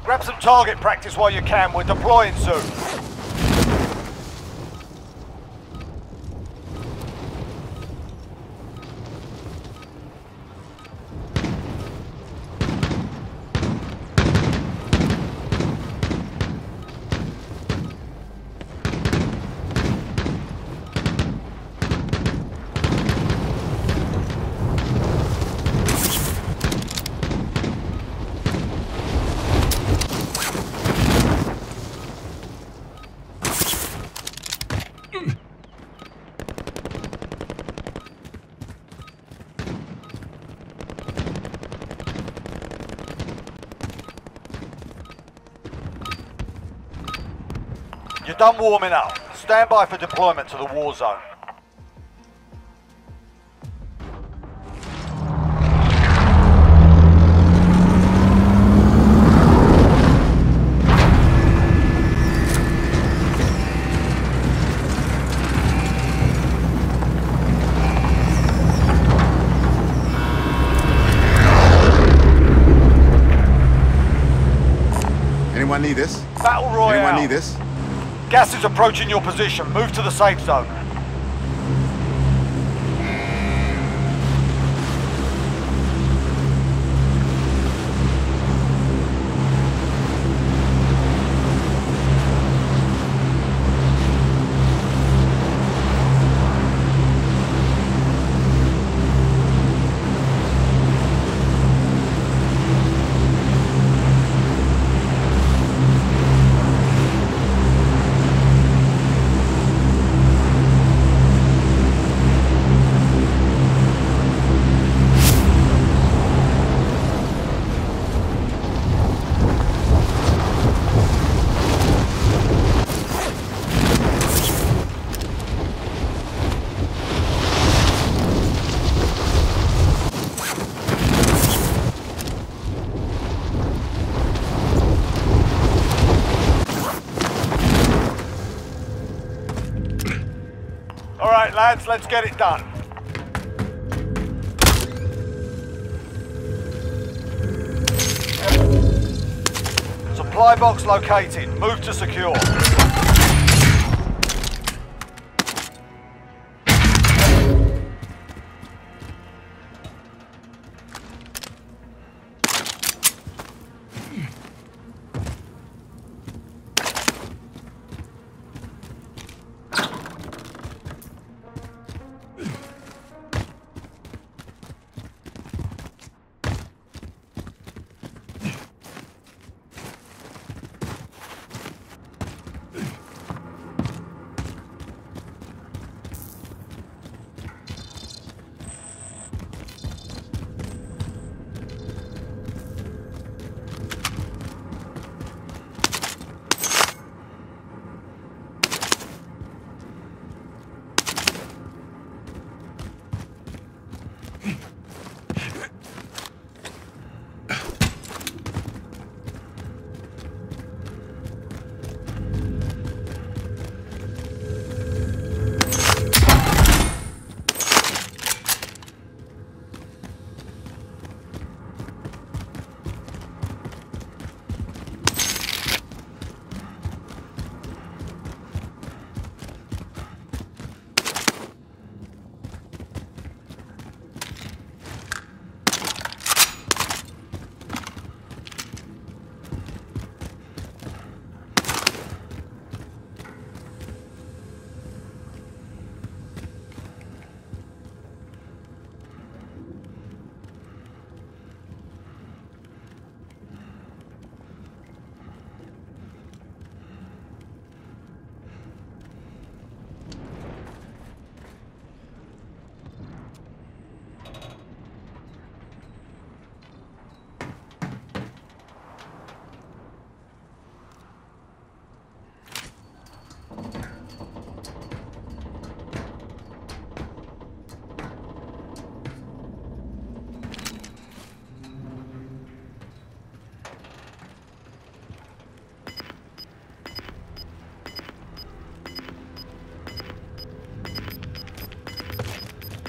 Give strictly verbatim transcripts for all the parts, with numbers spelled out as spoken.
Grab some target practice while you can. We're deploying soon. You're done warming up. Stand by for deployment to the war zone. Anyone need this? Battle Royale. Anyone need this? Gas is approaching your position. Move to the safe zone. All right, lads, let's get it done. Supply box located. Move to secure.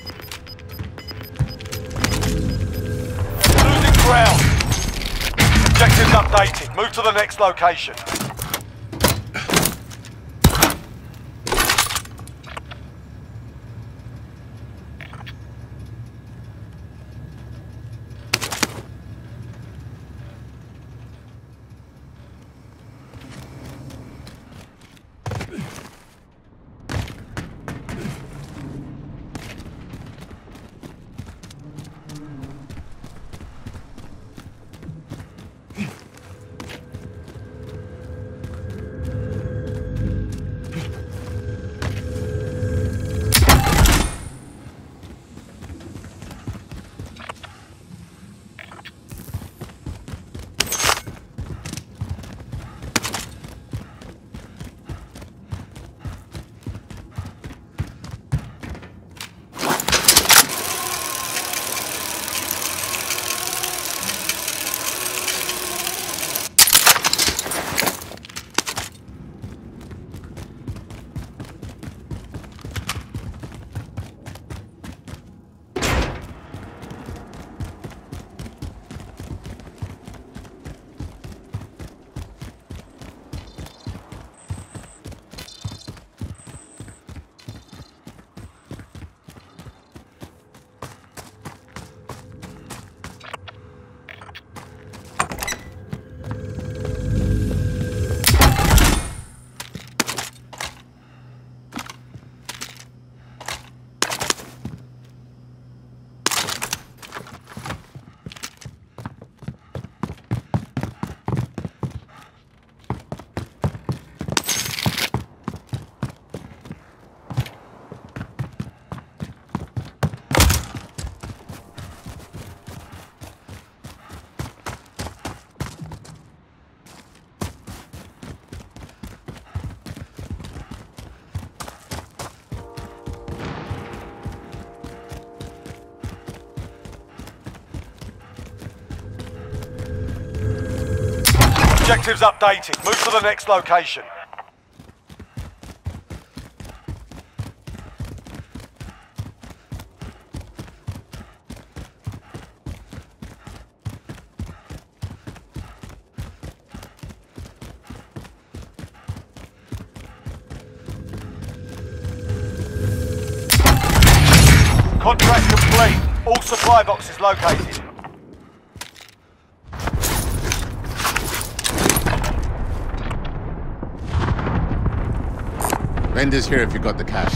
ground. Objectives updated. Move to the next location. Objectives updated. Move to the next location. Contract complete. All supply boxes located. Vendors here if you got the cash.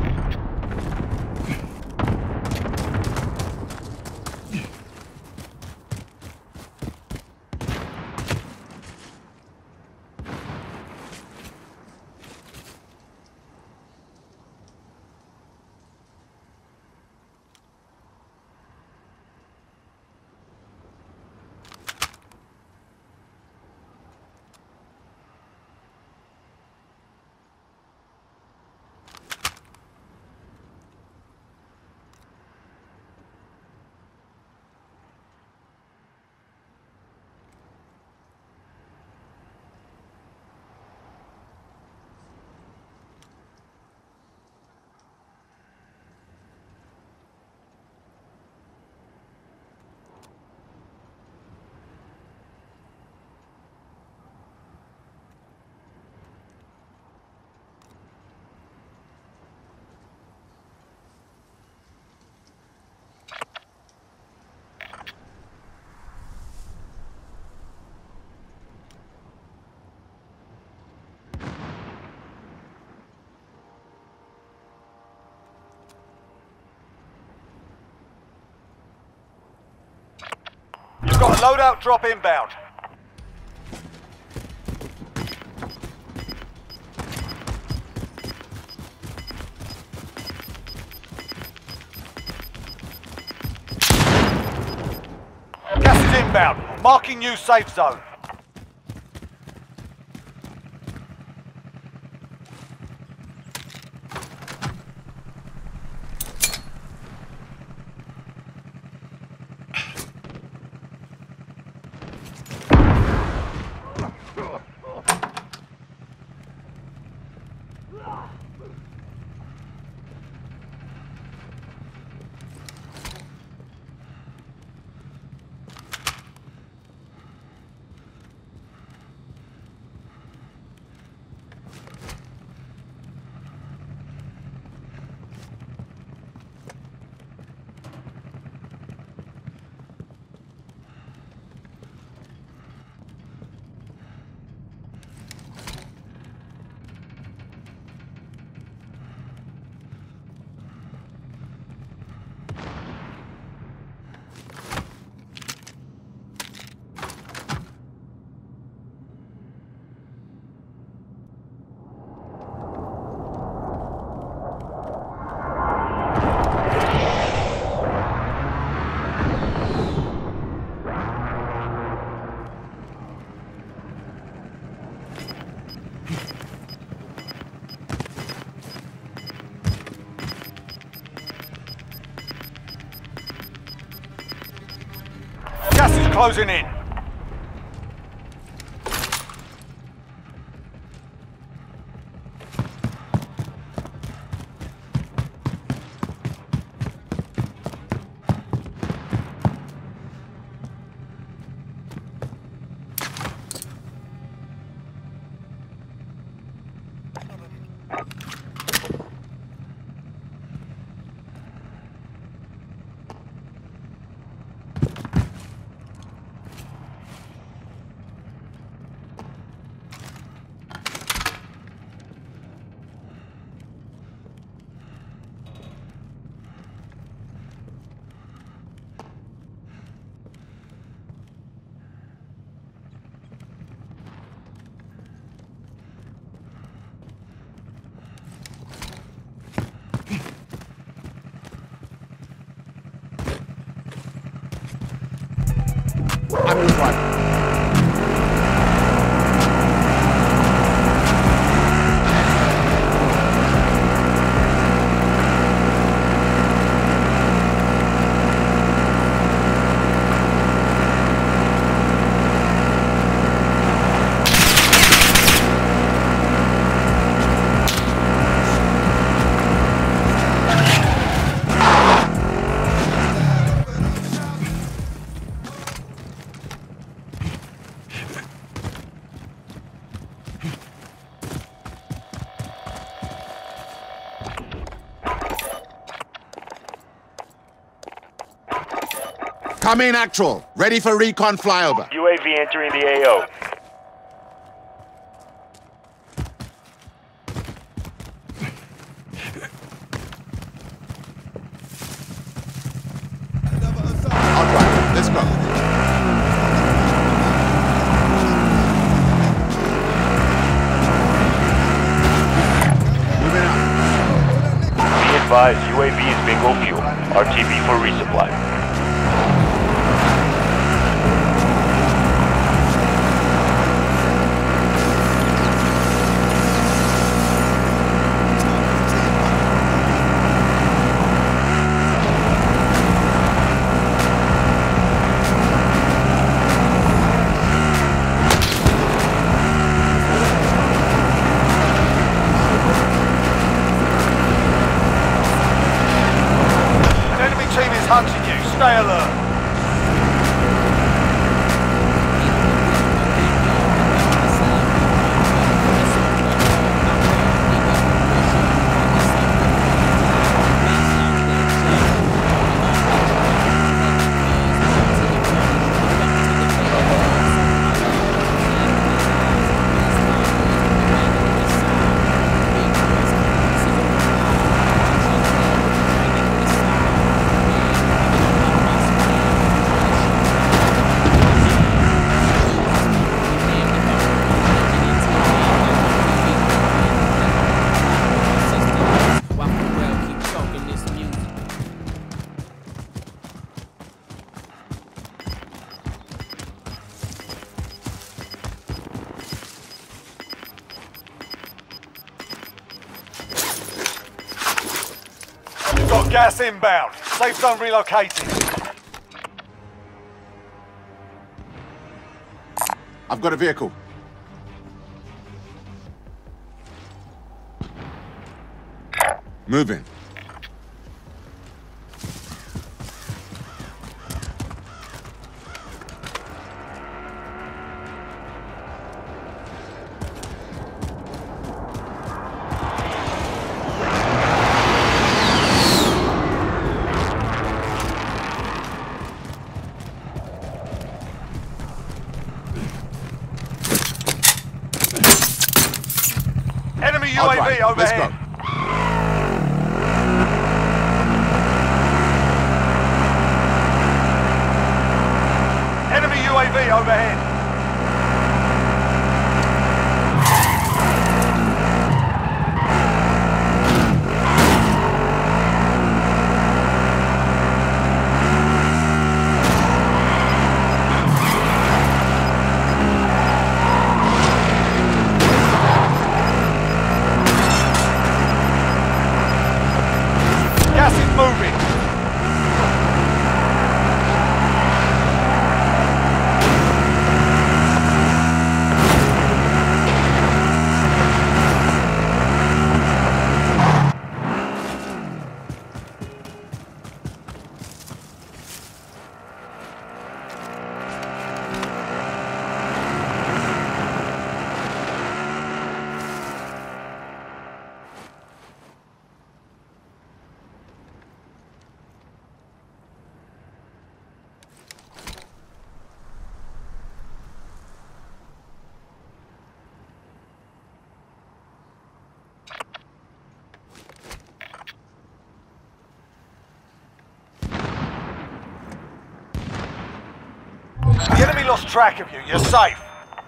You've got a loadout drop inbound. Gas is inbound. Marking new safe zone. closing in. I'm in one. Come in, actual. Ready for recon flyover. U A V entering the A O. All right, let's go. Moving out. Be advised, U A V is bingo fuel. R T B for resupply. Hunting you. Stay alert. Got gas inbound. Safe zone relocated. I've got a vehicle. Moving. Enemy U A V All right, let's overhead. go. Enemy U A V overhead. Gas is moving. lost track of you. You're safe.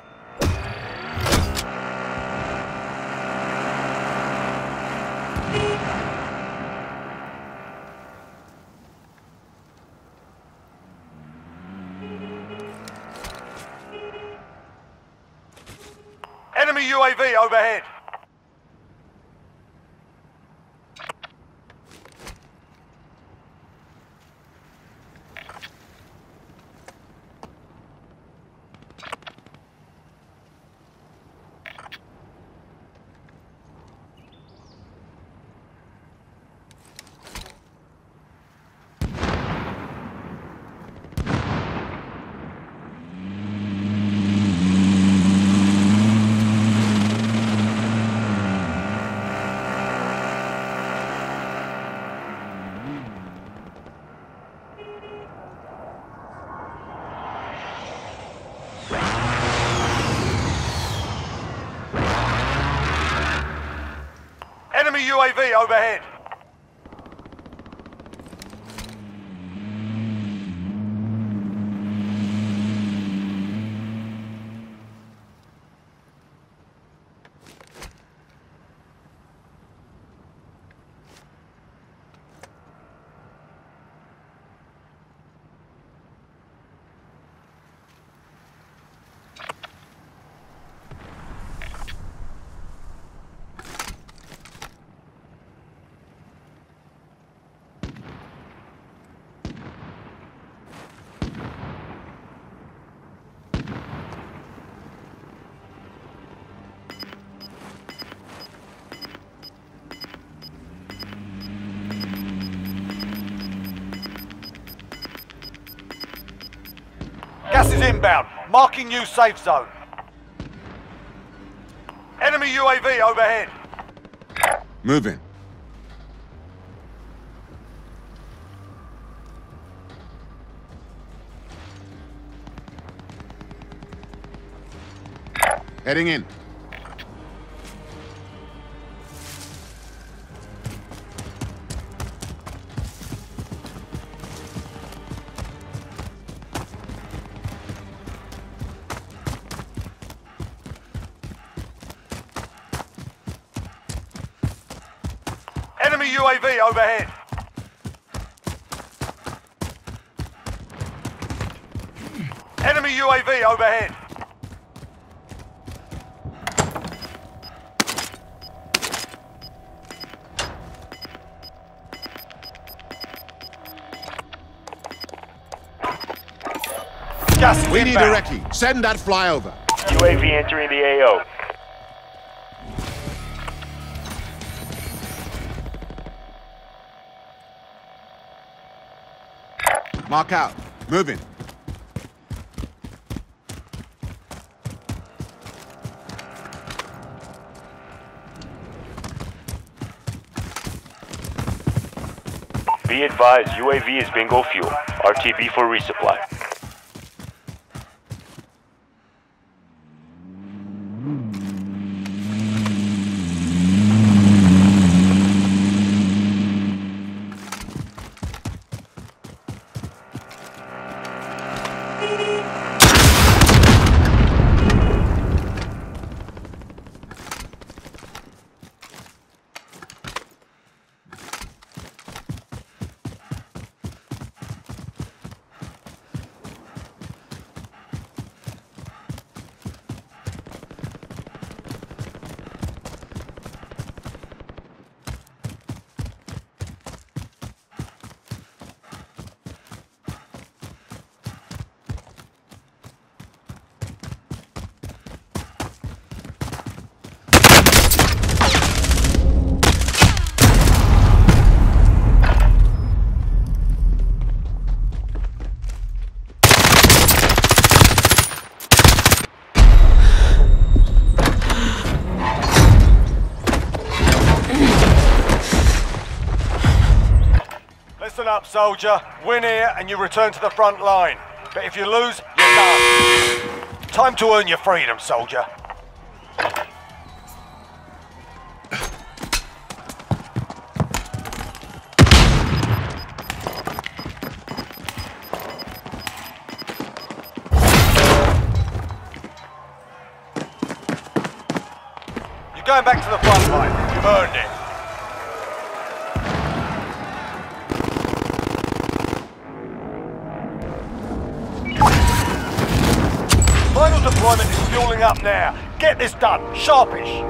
Enemy U A V overhead. Enemy U A V overhead. Gas is inbound. Marking new safe zone. Enemy U A V overhead. Moving. Heading in. Enemy U A V overhead. Enemy U A V overhead. Gas is We need a inbound. recce. Send that flyover. U A V entering the A O. Mark out. Moving. Be advised, U A V is bingo fuel. R T B for resupply. Listen up, soldier. Win here and you return to the front line. But if you lose, you're done. Time to earn your freedom, soldier. going back to the front line. You've earned it. Final deployment is fueling up now. Get this done. Sharpish.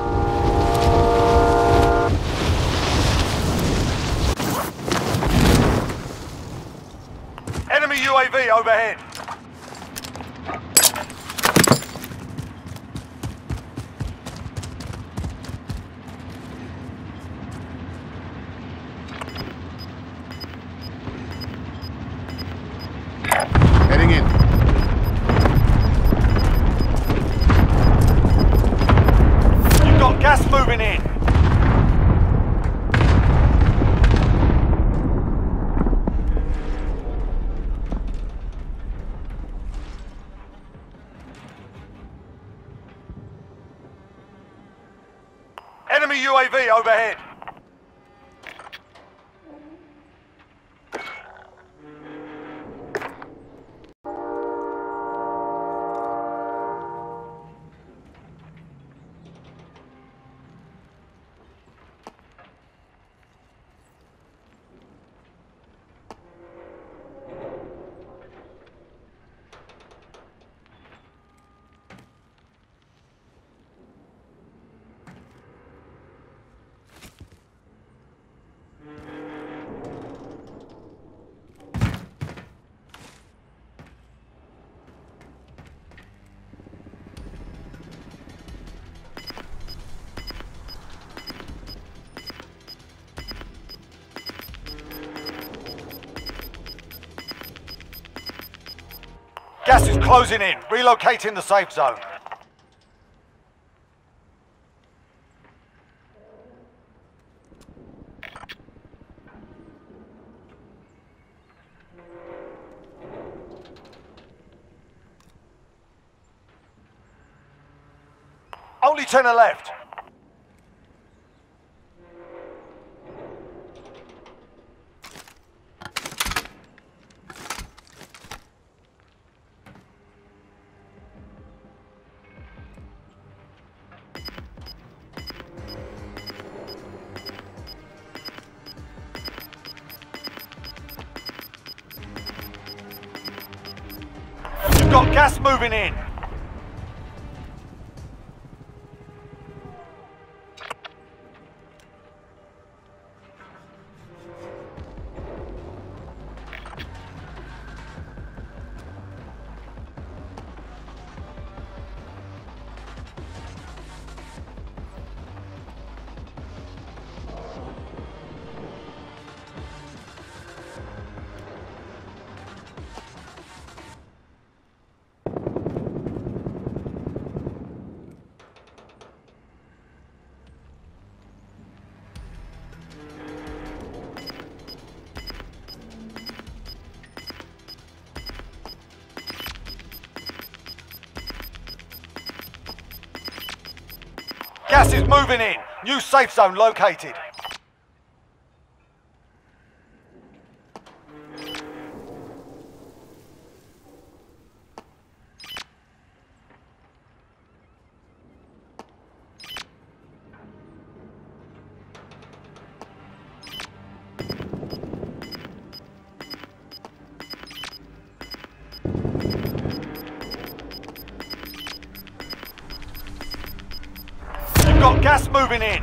Enemy U A V overhead. Heading in. You've got gas moving in. Enemy U A V overhead. Gas is closing in. Relocating the safe zone. Only ten are left. You've got gas moving in. Gas is moving in. New safe zone located. Got gas moving in.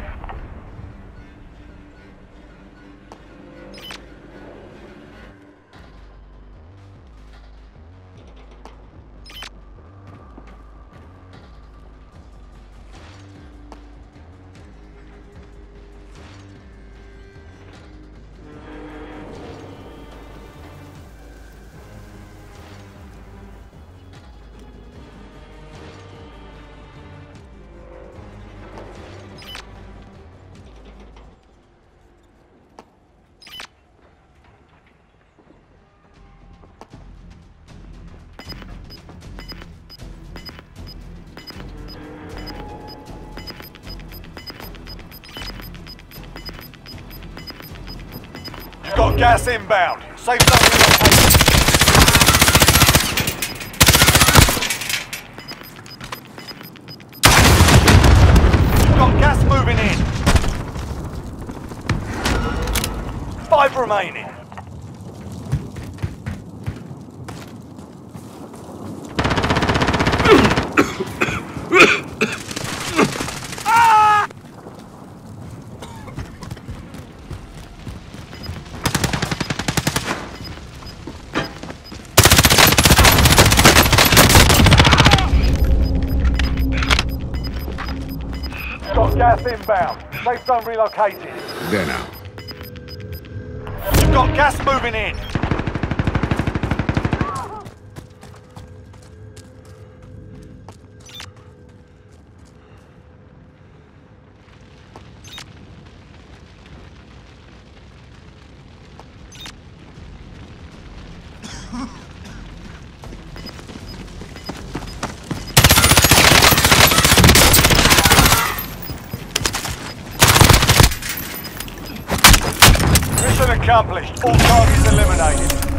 You've got gas inbound. Safe zone relocated. You've got remaining. Got gas inbound. Safe zone relocated. There now. You've got gas moving in. Mission accomplished. All targets eliminated.